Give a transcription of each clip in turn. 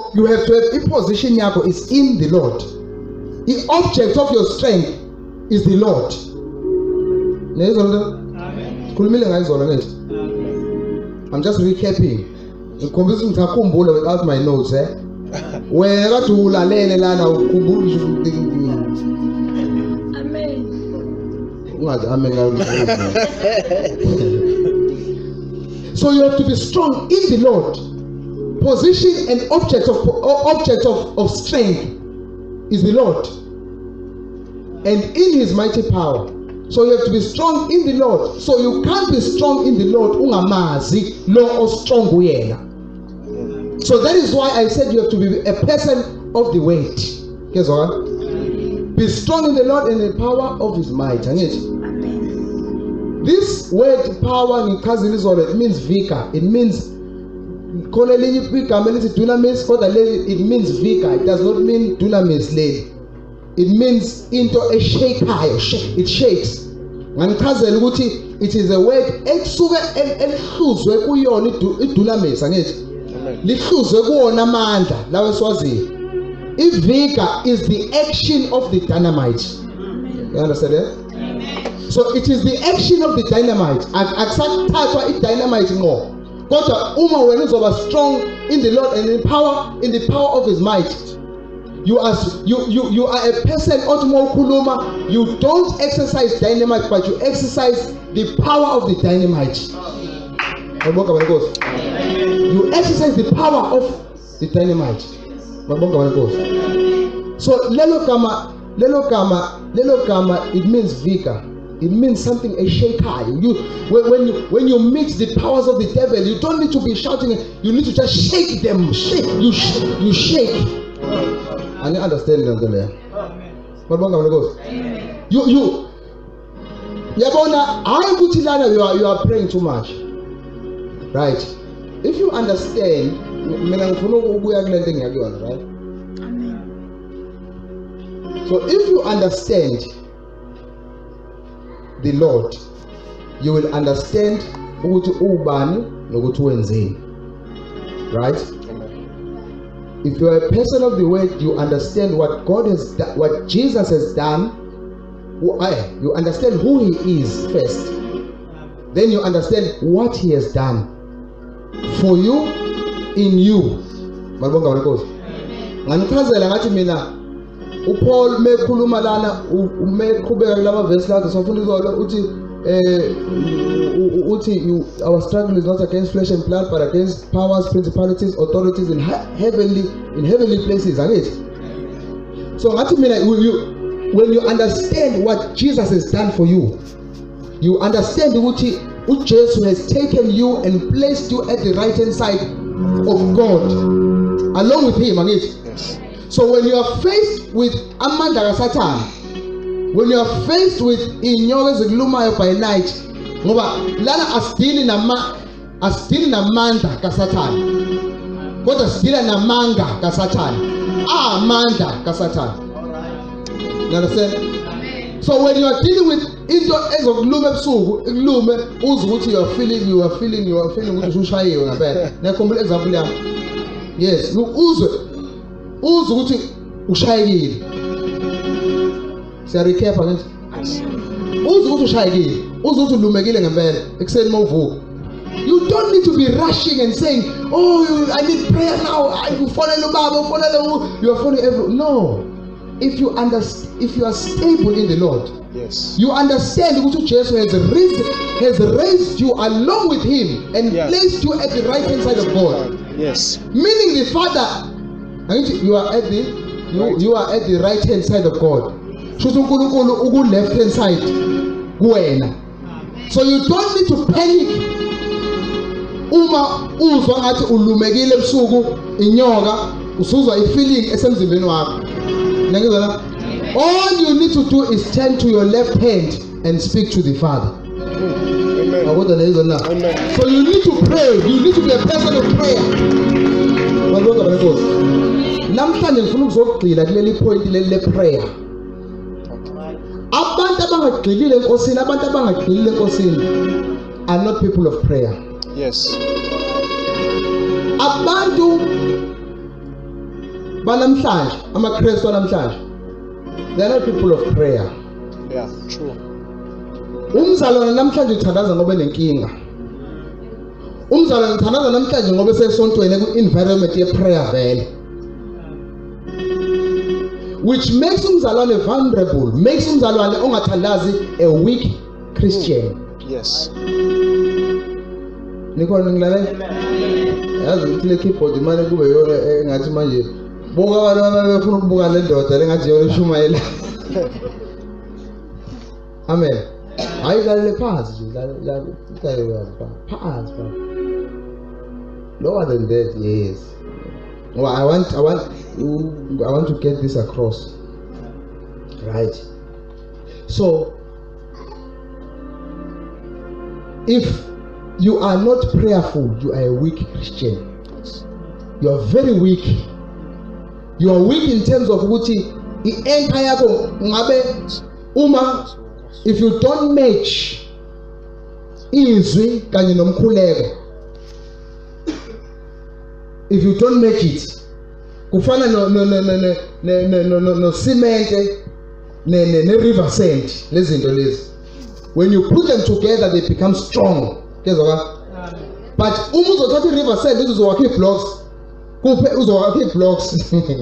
you have to have position yakho is in the Lord. The object of your strength is the Lord. Amen. I'm just recapping. Without my notes, Amen. So you have to be strong in the Lord. Position and object of strength is the Lord, and in His mighty power. So you have to be strong in the Lord. So you can't be strong in the Lord ungamazi lo strong uyena. So that is why I said you have to be a person of the weight. Guess what? Be strong in the Lord and the power of His might. This word power in Kazilizo, it means vika. It means dunamis. It means vika. It does not mean dunamis. It means into a shake. It shakes. And it is a word if vika is the action of the dynamite. You understand that? So it is the action of the dynamite. Dynamite more. God, when is strong in the Lord and in the power of His might. You are a person. You don't exercise dynamite, but you exercise the power of the dynamite. You exercise the power of the dynamite. So lelokama, it means vika. It means something a shaker. When you meet the powers of the devil, you don't need to be shouting. You need to just shake them. You shake. And you understand that there. You are praying too much, right? If you understand, right? So if you understand the Lord, you will understand right? If you are a person of the word, you understand what God has done, what Jesus has done. You understand who He is first. Then you understand what He has done for you, in you. Paul mekhuluma lana umeqhubeka kulama verse lakhe sofuna izolo uthi our struggle is not against flesh and blood but against powers, principalities, authorities in heavenly places. So when you understand what Jesus has done for you, you understand uthi uJesu has taken you and placed you at the right hand side of God along with Him. Yes. So when you are faced with Amanda Satan, when you are faced with Inyoga Zulumayo by night, Lana asdili na manda ka Satan. Kodwa asdila na manga ka Satan. Manda ka Satan. You understand? So when you are dealing with into as of lume busuku, lume uzukuthi you are feeling ukuthi ushayiwe ngempela. Na complete example yami. Yes, uzwe ukuthi ushayekile. Siya recap again. Uzwe ukuthi ushayekile, uzwe ukuthi ulumekile ngempela ekseni mawuvuka. You don't need to be rushing and saying, "Oh, I need prayer now. I will follow the Bible, you are following every." No. If you are stable in the Lord, yes, you understand that Jesus has raised you along with Him and placed you at the right hand side of God. Yes. Meaning the Father, you are at the right hand side of God. Left hand side. So you don't need to panic. Uma uzwa ngathi ulumekile ebusuku inyoka usuzwa ifeeling esemzimbeni wakho. All you need to do is turn to your left hand and speak to the Father. Amen. Amen. So you need to pray. You need to be a person of prayer. Namhlanje ngifuna ukuzogcila kuleli point leli prayer. Abantu abangagxilile enkosini, abantu abangagxilile enkosini are not people of prayer. Yes. Abantu banamhlanje amaKristu anamhlanje they are not people of prayer. Yeah, true. Umzalwane namhlanje uthandaza ngoba enenkinga. Umzalwane uthandaza namhlanje ngoba esesontweni ku-environment ye-prayer vele. Which makes umzalwane vulnerable, makes umzalwane ongathandazi a weak Christian. Yes. Nikhona ngilale? Yazi ukuthi le keyboard imali kube yona engathi manje buka abantu befuna ukubuka le ndoda lengathi yona ishumayela. Amen. Hayi lalela phansi nje, lalela phansi. Lower than that, yes. Well, I want to get this across. Right. So if you are not prayerful, you are a weak Christian. You are very weak. You are weak in terms of ukuthi i-anchor yakho ngabe uma if you don't match izwi kanye nomkhuleko, if you don't make it, kufana no cement ne river sand lezinto lezi. When you put them together they become strong. But uma uzothatha i-river sand uzowakha i-blocks kuphe uzowakha i-blocks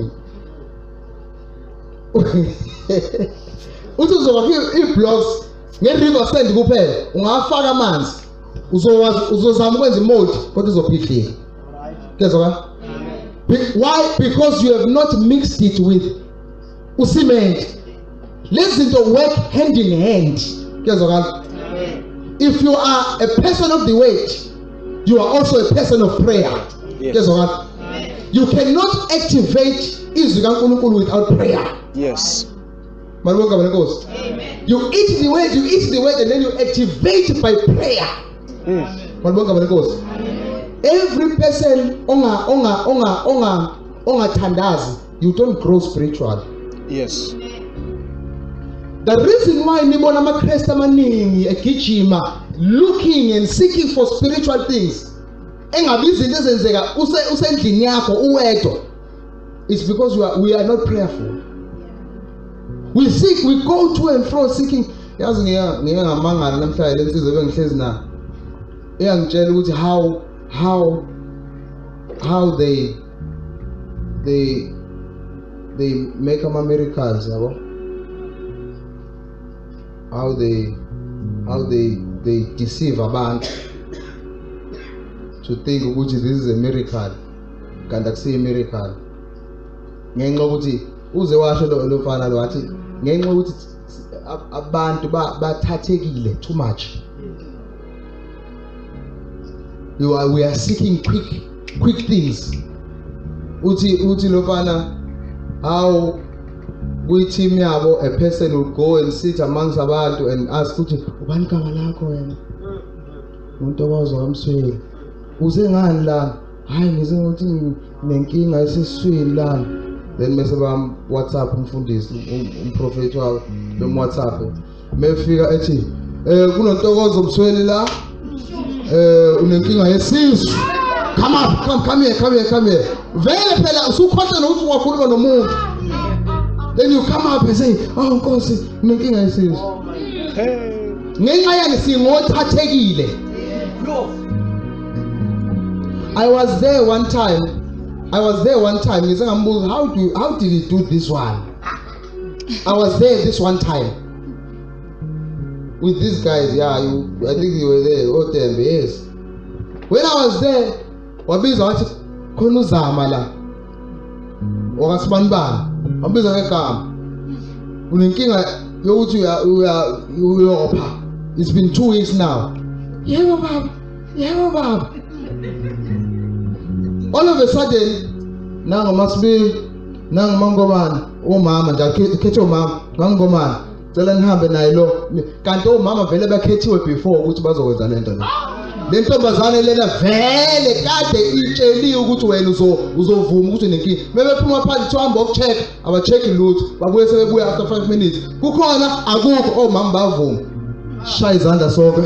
uzowakha i-blocks nge-river sand kuphela ungafaka amanzi uzozama ukwenza i-mold kodwa uzophihlika. Why? Because you have not mixed it with cement. Lezi zinto work hand in hand. If you are a person of the word, you are also a person of prayer. Yes. You cannot activate izwi kaNkulunkulu without prayer. Yes. Amen. You eat the word, and then you activate by prayer. Every person onga thandazi, you don't grow spiritually. Yes. The reason why nibona amaKristu amaningi egijima looking and seeking for spiritual things engabi izinto ezenzeka usendlini yakho uwedwa is because we are not prayerful. We go to and fro seeking. Yazi ngamangala namhlanje lensizwe bengihlezi na eyangitshela ukuthi how they make miracles, yabo. How they deceive abantu to think ukuthi this is a miracle kanti akusiyo a miracle. Ngenxa ukuthi uze washo lo mfana lo wathi ngenxa ukuthi abantu bathathekile too much. We are seeking quick things. Uthi lo mfana how with team yabo a person will go and sit amongst abantu and ask ukuthi ubani igama lakho wena umuntu owazo kamsweli uze ngani la hayi ngize ukuthi nenkinga esiswini la then mase bam WhatsApp umfundisi umprofeti wabo bem WhatsApp mefika ethi kunontokozo msweli la unenkinga yesisu come here vele phela usukhotha nokuthi wakhuluma nomuntu. Then you come up and say, oh Nkosi unenkinga yesisu. Ngenxa yani singothathekile. I was there one time. Ngize ngambuza how did he do this one? I was there this one time with these guys. Yeah, I think you were there. Oh damn, yes. When I was there, wabiza wathi khona uzama la. Okasibanibani. Wabiza ngegama. Unenkinga yokuthi uyopha. It's been 2 weeks now. Yebo baba. All of a sudden, nangu masibi, nangu mangomani, umama nje akhethe umama, mangomani, cela nihambe naye lo. Kanti umama vele bakhethiwe before ukuthi bazokwenza lento le. Le ntombazane lena vele kade itsheliwe ukuthi wena uzovuma ukuthi nenkinga. Bebephuma phansi tuhamba ukucheck, abacheck lutho, babuye sebebuya after 5 minutes. Kukhona akukho omama bavuma. Shaya izandla sonke.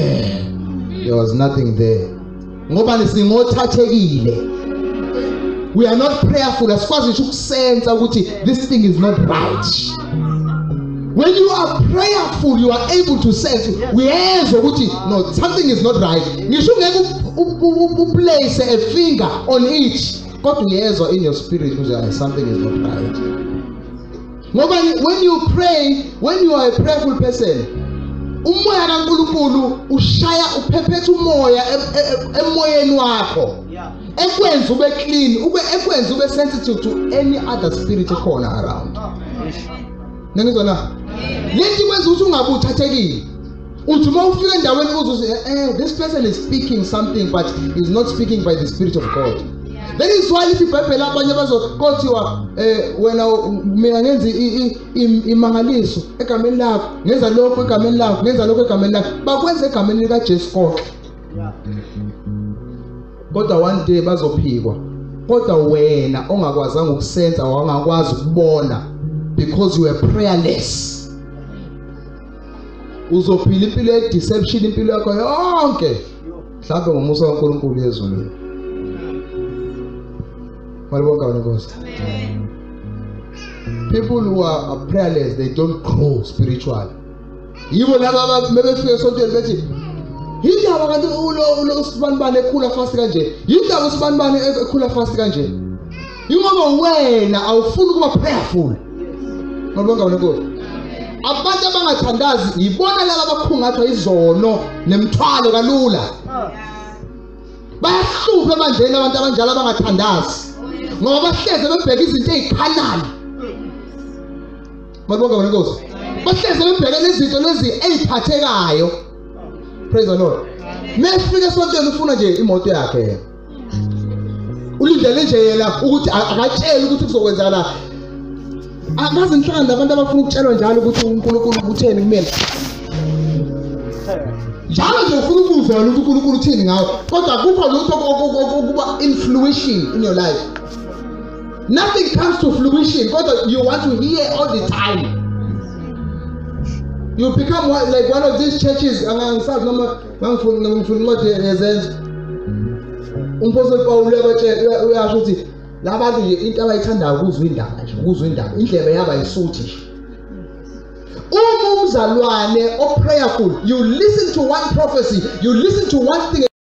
There was nothing there. Ngoba nisingothathekile. we are not prayerful, asikwazi nje ukusensa ukuthi this thing is not right. When you are prayerful, you are able to sense. Uyezwa ukuthi no, something is not right. Ngisho ngeke place a finger on it, kodwa uyezwa in your spirit ukuthi something is not right. When you pray, when you are a prayerful person, umoya kaNkulunkulu ushaya uphephetha umoya emoyeni wakho. Ekwenza ube clean, ekwenza ube sensitive to any other spirit ekhona around. Nangizwa na? Lento kwenza ukuthi ungabe uthathekile. Uthi uma ufika endaweni uzuze this person is speaking something but is not speaking by the spirit of God. That is why if iBhayibheli abanye bazokothiwa wena mina ngenza imangaliso egameni lakho, ngenza lokho egameni lakho, ngenza lokho egameni lakho, bakwenza egameni lika Jesu konke. Kodwa one day bazophikwa. Kodwa wena ongakwazanga ukusenza ongakwazi ukubona because you were prayerless. Uzophila impilo ye deception impilo yakho yonke. Mhlawumbe ngomusa kaNkulunkulu ezulwini. People who are prayerless, they don't grow spiritually. Yibo laba mebefika esontweni bethi yindaba kanti ulo usibanibani ekhula fast kanje. Yindaba usibanibani ekhula fast kanje. Yingoba wena awufuni ukuba prayerful. Ngibonga Nkosi. Abantu abangathandazi yibona laba abakhungathwa izono nemthwalo kalula. Bayahlupha ebandleni abantu abanjalo abangathandazi. Ngoba bahleze bebheka izinto ezikhanali. Ngibonga Nkosi. Bahleze bebheka izinto lezi eziphathekayo. Praise the Lord. Mefika esontweni ufuna nje imoto yakhe. Ulindele nje yena ukuthi akatshela ukuthi kuzokwenzakala. Akazi nhlanda abantu abafuna ukutshelwa njalo ukuthi uNkulunkulu utheni kumina. Njalo nje ufuna ukuzwa ukuthi uNkulunkulu uthini ngawe. Kodwa akukho lutho okuba influencing in your life. Nothing comes to fruition. Kodwa you want to hear all the time. You become like one of these churches. Angisazi noma ngifuna incwadi yezenzo. Umphosoli Paul uyasho ukuthi labantu into abayithandayo ukuzwa indaba nje, ukuzwa indaba. Indlebe yaba isuthi. Umzalwane o prayerful, you listen to one prophecy, you listen to one thing